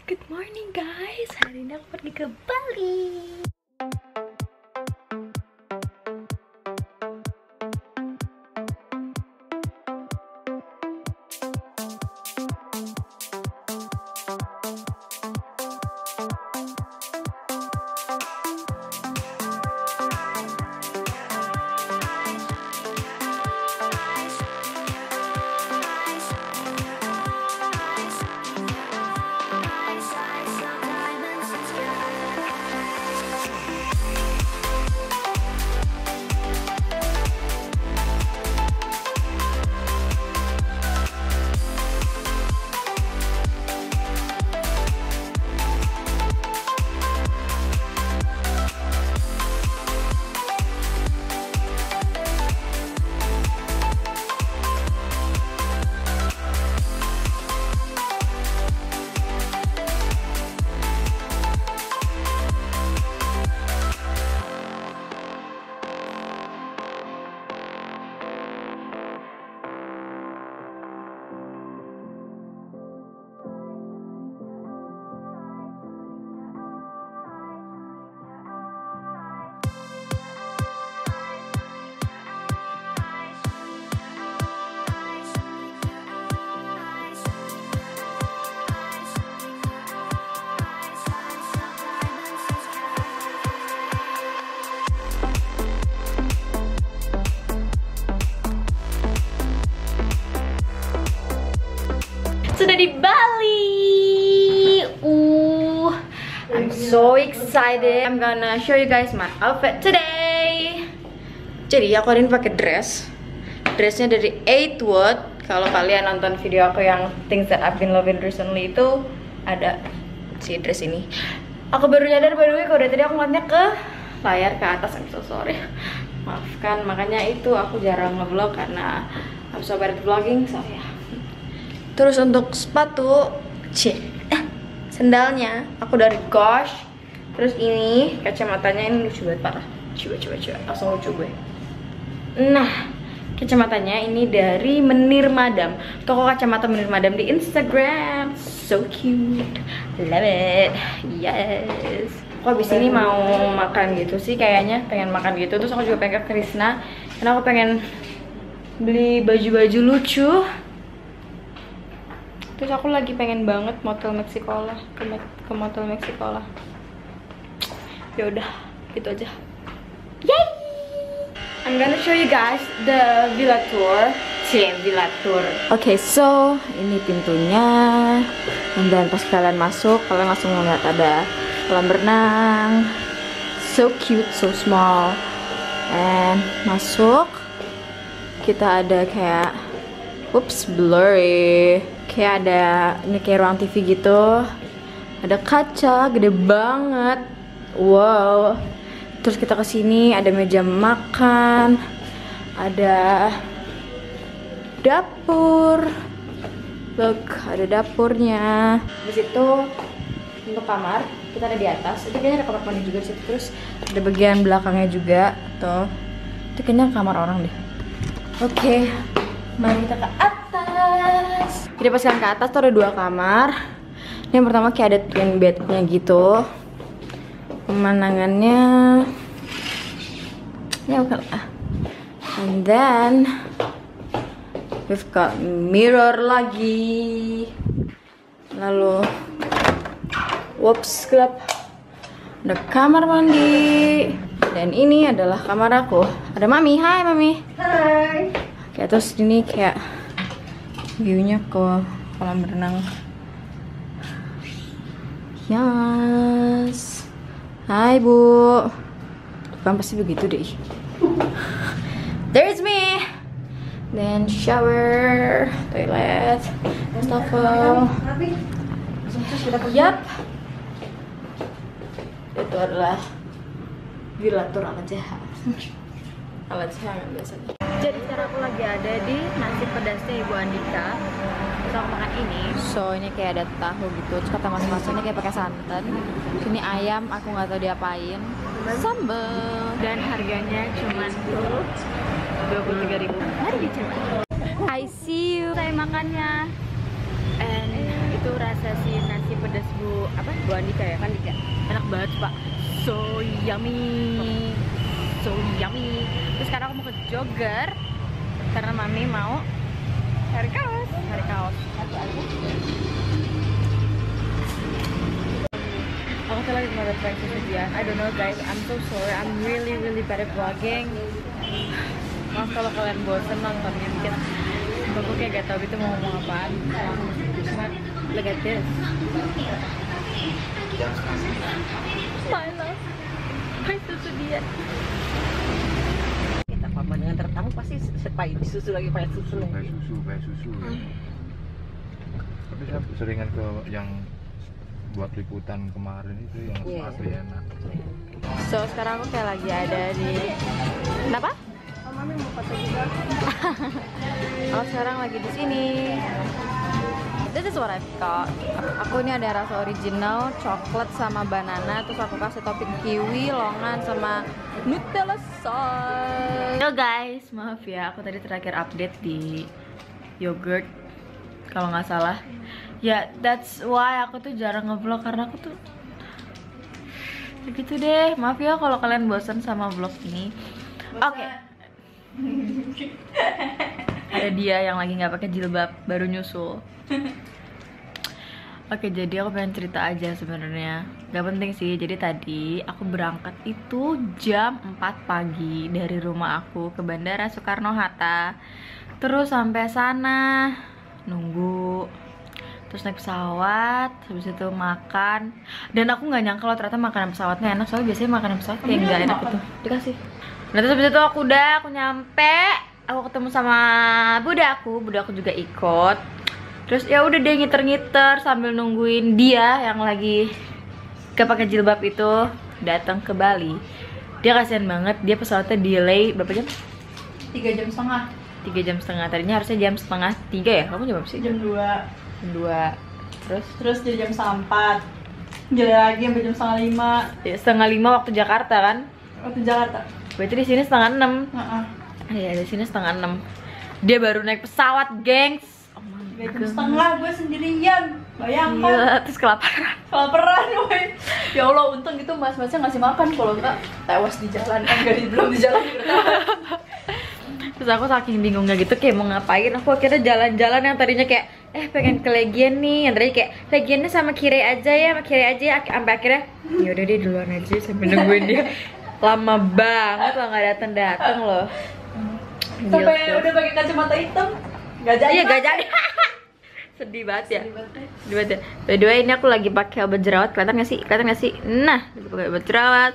Good morning guys, hari ini aku pergi ke Bali. Sudah di Bali. I'm so excited. I'm gonna show you guys my outfit today. Jadi aku hari ini pakai dressnya dari 8 Wood. Kalau kalian nonton video aku yang Things That I've Been Loving Recently itu ada si dress ini. Aku baru nyadar by the way kalau dari tadi aku ngeliatnya ke layar ke atas. I'm so sorry. Maafkan, makanya itu aku jarang nge-vlog karena I'm so bad at vlogging, so ya. Terus untuk sepatu, sendalnya aku dari Gosh. Terus ini kacamatanya ini lucu banget parah. Coba, langsung lucu gue. Nah, kacamatanya ini dari Menir Madam. Toko kacamata Menir Madam di Instagram. So cute, love it, yes. Aku abis ini mau makan gitu sih kayaknya, pengen makan gitu. Terus aku juga pengen ke Krishna karena aku pengen beli baju-baju lucu. Terus aku lagi pengen banget Motel Mexicola, ke Motel Mexicola. Ya udah, gitu aja. Yay! I'm gonna show you guys the villa tour. Villa tour. Oke, so ini pintunya. Dan pas kalian masuk, kalian langsung ngeliat ada kolam berenang. So cute, so small. And masuk, kita ada kayak, oops, blurry. Kayak ada, ini kayak ruang TV gitu. Ada kaca, gede banget. Wow. Terus kita kesini ada meja makan, ada dapur. Look, ada dapurnya. Di situ untuk kamar kita ada di atas. Itu kayaknya ada kamar mandi juga di situ. Terus ada bagian belakangnya juga. Tuh, itu kayaknya kamar orang deh. Oke, mari kita ke atas. Jadi pas kalian ke atas tuh ada 2 kamar. Yang pertama kayak ada twin bednya gitu. Pemandangannya ya bukan lah. And then we've got mirror lagi. Lalu whoops, gelap. Ada kamar mandi. Dan ini adalah kamar aku. Ada Mami, hai Mami. Hai. Kayak terus ini kayak view-nya ke kolam berenang. Yes. Hai Bu. Kan pasti begitu deh. There's me. Then shower, toilet, wastafel. Yap. Itu adalah villa tour ala jahat. Ala jahat biasanya. Jadi sekarang aku lagi ada di nasi pedasnya Ibu Andika. Terus aku makan ini. So ini kayak ada tahu gitu. Terus kata mas-masnya kayak pakai santan. Ini ayam, aku nggak tahu diapain. Sambal. Dan harganya cuma 23.000. Mari dicoba. I see you. Saya makannya. And itu rasa si nasi pedas Bu Bu Andika ya kan, Dika. Enak banget Pak, so yummy, so yummy. Terus sekarang aku mau ke jogger karena mami mau cari kaos, Aku tuh lagi mau try susu dia. I don't know guys, I'm so sorry, I'm really bad at vlogging. Maaf kalau kalian bosen nontonnya, mungkin aku kayak gak tau gitu mau ngomong apaan. Cuma look at this. My love, my susu dia. Kita paman dengan tertamu pasti sepai susu lagi pakai susu. Pakai susu. Tapi saya seringan ke yang buat liputan kemarin itu yang sepatu enak. So sekarang aku kayak lagi ada di kenapa? Mami mau foto juga. Aku sekarang lagi di sini. This is what I've got. Aku ini ada rasa original, coklat sama banana, terus aku kasih topping kiwi, longan sama Nutella sauce. Yo guys, maaf ya, aku tadi terakhir update di yogurt kalau nggak salah. Ya, that's why aku tuh jarang ngevlog karena aku tuh begitu deh. Maaf ya kalau kalian bosan sama vlog ini. Oke. Ada dia yang lagi nggak pakai jilbab, baru nyusul. Oke, jadi aku pengen cerita aja sebenarnya. Gak penting sih. Jadi tadi aku berangkat itu jam 4 pagi dari rumah aku ke Bandara Soekarno-Hatta. Terus sampai sana nunggu, terus naik pesawat, habis itu makan. Dan aku nggak nyangka loh ternyata makanan pesawatnya enak, soalnya biasanya makanan pesawat kayak nggak enak gitu. Dikasih. Nah terus habis itu aku nyampe, aku ketemu sama bude aku juga ikut. Terus ya udah dia ngiter-ngiter sambil nungguin dia yang lagi gak pakai jilbab itu datang ke Bali. Dia kasihan banget, dia pesawatnya delay berapa jam? 3 jam setengah. 3 jam setengah, tadinya harusnya jam setengah 3 ya? Kamu jam berapa sih? Jam 2. Jam 2. Terus jadi jam 4. Jalan lagi sampai jam setengah 5. ya, setengah 5 waktu Jakarta kan? Waktu Jakarta. Berarti di sini setengah 6. Iya, di sini setengah 6. Dia baru naik pesawat, gengs. Oh my Jam God. setengah gue sendirian. Bayangkan. Gila, terus kelaparan. Woy. Ya Allah, untung gitu mas-masnya ngasih makan, kalau enggak tewas di jalan. Belum di jalan juga. Terus aku saking bingungnya gitu kayak mau ngapain, aku akhirnya jalan-jalan yang tadinya kayak pengen ke Legian nih, yang tadinya kayak Legiannya sama Kire aja ya, sampai akhirnya ya udah deh duluan aja sampai nungguin dia. Lama banget loh nggak datang loh. Sampai udah pakai kacamata hitam. Gak jadi. Iya gak jadi. Sedih banget ya. By the way, ini aku lagi pakai obat jerawat, kelihatan gak sih? Nah, pakai obat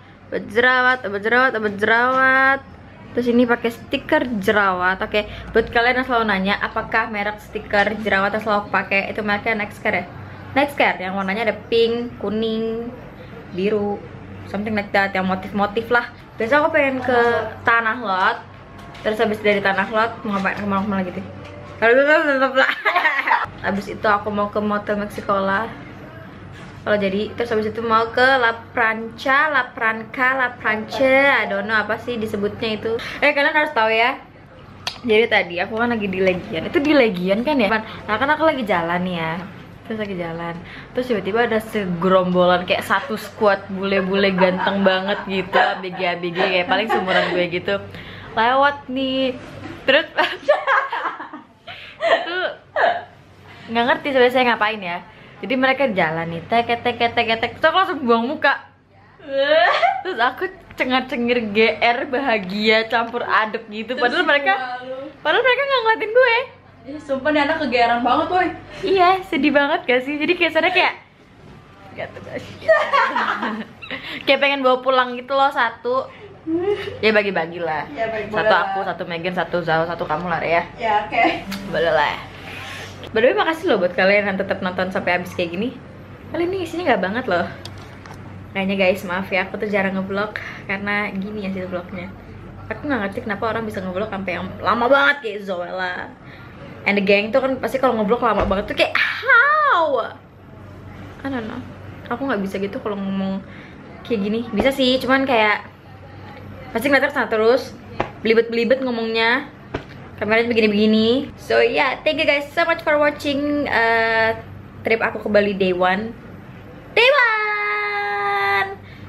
jerawat. Terus ini pakai stiker jerawat. Oke, buat kalian yang selalu nanya apakah merek stiker jerawat yang selalu aku pakai itu mereknya Nextcare ya? Nextcare yang warnanya ada pink, kuning, biru, something like that, yang motif-motif lah. Biasa aku pengen ke Tanah Lot. Terus habis dari Tanah Lot mau ngapain, kemana lagi tuh? Habis itu aku mau ke Motel Mexicola. Kalau jadi, terus habis itu mau ke La Prancha, I don't know apa sih disebutnya itu. Kalian harus tahu ya. Jadi tadi aku kan lagi di Legian. Itu di Legian kan ya? Nah kan aku lagi jalan nih ya. Terus tiba-tiba ada segerombolan kayak satu squad bule-bule ganteng banget gitu, ABG kayak paling seumuran gue gitu. Lewat nih. Terus itu nggak ngerti sebenarnya saya ngapain ya. Jadi mereka jalan nih, tek, terus aku langsung buang muka. Terus aku cengar-cengir GR bahagia campur aduk gitu. Padahal mereka nggak ngeliatin gue. Sumpah nih anak kegeeran banget woy. Iya, sedih banget gak sih? Jadi kesannya kayak kayak pengen bawa pulang gitu loh satu. Ya bagi-bagi lah. Ya, satu aku, satu Megan, satu Zao, satu kamu lah ya. Ya oke. Boleh lah. By the way, makasih loh buat kalian yang tetap nonton sampai habis kayak gini. Kalian ini isinya nggak banget loh. Kayaknya guys, maaf ya, aku tuh jarang nge-vlog karena gini ya sih vlognya. Aku nggak ngerti kenapa orang bisa nge-vlog sampai yang lama banget kayak Zoella and the gang tuh kan pasti kalau nge-vlog lama banget tuh kayak how? I don't know. Aku nggak bisa gitu kalau ngomong kayak gini. Bisa sih, cuman kayak pasti ngeliatnya kesana terus, belibet ngomongnya. Kameranya begini-begini. So yeah, thank you guys so much for watching trip aku ke Bali day 1.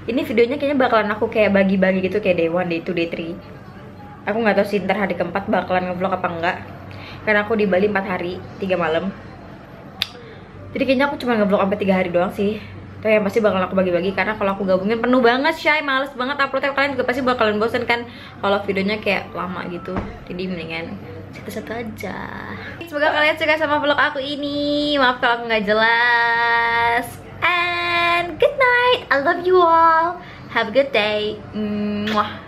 Ini videonya kayaknya bakalan aku kayak bagi-bagi gitu, kayak day 1, day 2, day 3. Aku nggak tahu sih ntar hari keempat bakalan ngevlog apa enggak, karena aku di Bali 4 hari 3 malam. Jadi kayaknya aku cuma ngevlog sampai 3 hari doang sih. Tapi yang pasti bakalan aku bagi-bagi, karena kalau aku gabungin penuh banget, Shay, males banget uploadnya. Kalian juga pasti bakalan bosen kan kalau videonya kayak lama gitu. Jadi mendingan satu-satu aja. Semoga kalian suka sama vlog aku ini. Maaf kalau aku nggak jelas. And good night. I love you all. Have a good day. Mwah.